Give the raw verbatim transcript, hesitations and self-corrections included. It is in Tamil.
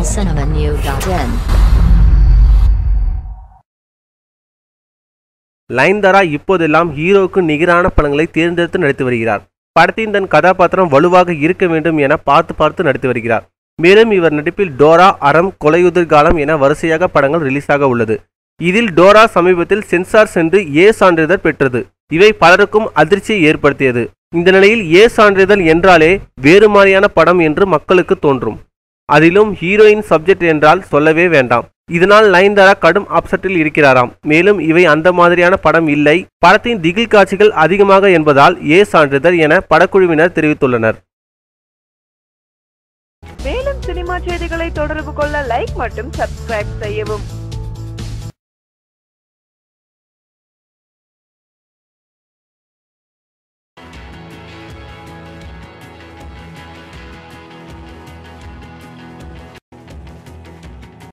cinema new dot in. லைன்தாரா இப்போதெல்லாம் ஹீரோவுக்கு நிகரான படங்களை தேர்ந்தெடுத்து நடித்து வருகிறார். படத்தின் தன் கதாபாத்திரம் வலுவாக இருக்க வேண்டும் என பார்த்து பார்த்து நடித்து வருகிறார். மேலும் இவர் நடிப்பில் டோரா, அறம், கொலையுதிர் காலம் என வரிசையாக படங்கள் ரிலீஸ் ஆக உள்ளது. இதில் டோரா சமீபத்தில் சென்சார் சென்று ஏ சான்றிதழ் பெற்றது. இவை பலருக்கும் அதிர்ச்சியை ஏற்படுத்தியது. இந்த நிலையில் ஏ சான்றிதழ் என்றாலே வேறு மாதிரியான படம் என்று மக்களுக்கு தோன்றும். அதிலும் ஹீரோயின் சப்ஜெக்ட் என்றால் சொல்லவே வேண்டாம். இதனால் லைன்தாரா கடும் அப்செட்டில் இருக்கிறாராம். மேலும் இவை அந்த மாதிரியான படம் இல்லை, படத்தின் திகில் காட்சிகள் அதிகமாக என்பதால் ஏ சான்றிதழ் என படக்குழுவினர் தெரிவித்துள்ளனர். மேலும் சினிமா செய்திகளை தொடர்பு கொள்ள லைக் மற்றும் சப்ஸ்கிரைப் செய்யவும்.